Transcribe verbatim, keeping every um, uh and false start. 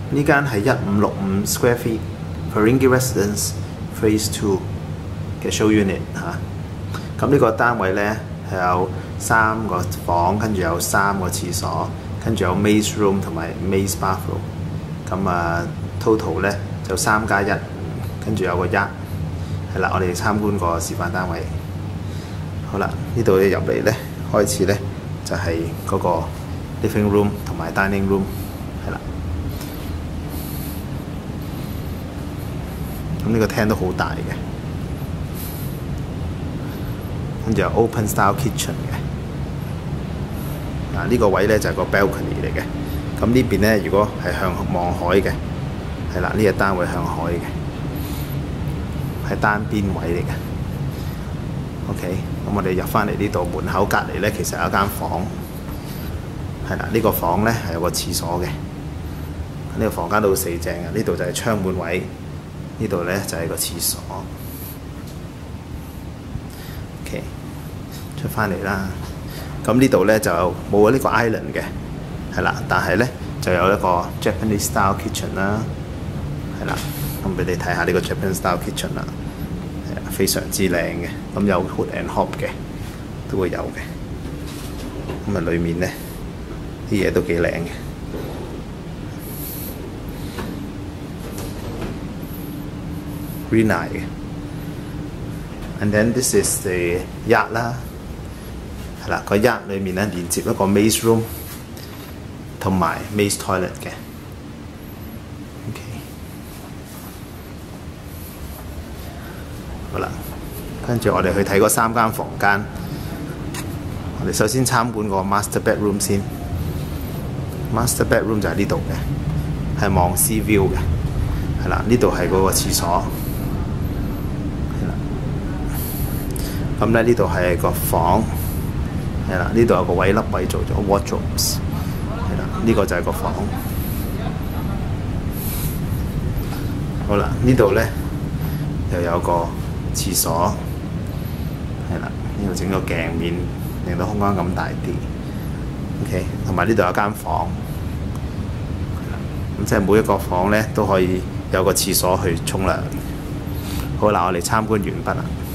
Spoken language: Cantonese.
呢間係一五六五 square feet Feringhi Residence Phase Two 嘅 show unit 嚇。咁呢個單位咧係有三個房，跟住有三個廁所，跟住有 maze room 同埋 maze bathroom。咁啊 total 咧就三加一，跟住有個一。係啦，我哋參觀個示範單位。好啦，呢度你入嚟咧，開始咧就係、是、嗰個 living room 同埋 dining room。係啦。咁呢個廳都好大嘅，跟住有 open style kitchen 嘅。嗱、啊，呢、這個位咧就係、是、個 balcony 嚟嘅。咁呢邊咧，如果係向望海嘅，係啦，呢、這個單位向海嘅，係單邊位嚟嘅。OK， 咁我哋入翻嚟呢度門口隔離咧，其實有一間房，係啦，呢、這個房咧係有個廁所嘅。呢、這個房間都四正嘅，呢度就係窗門位。呢度咧就係、是、個廁所 ，OK， 出翻嚟啦。咁呢度咧就冇呢個 island 嘅，係啦，但係咧就有一個 Japanese style kitchen 啦，係啦。咁俾你睇下呢個 Japanese style kitchen 啦，係啊，非常之靚嘅。咁有 hood and hob 嘅，都會有嘅。咁啊，裡面咧啲嘢都幾靚嘅。Greeneye 嘅 ，and then this is the yard 啦，係啦，個 yard 裏面咧連接一個 maze room 同埋 maze toilet 嘅 ，OK， 好啦，跟住我哋去睇嗰三間房間，我哋首先參觀個 master bedroom 先 ，master bedroom 就喺呢度嘅，係望 sea view 嘅，係啦，呢度係嗰個廁所。咁咧呢度係個房，係啦，呢度有個位凹位做咗 wardrobes， 係啦，呢、這個就係個房。好啦，呢度咧又有個廁所，係啦，呢度整個鏡面，令到空間咁大啲。OK， 同埋呢度有間房，係啦，咁即係每一個房咧都可以有個廁所去沖涼。好啦，我哋參觀完畢啦。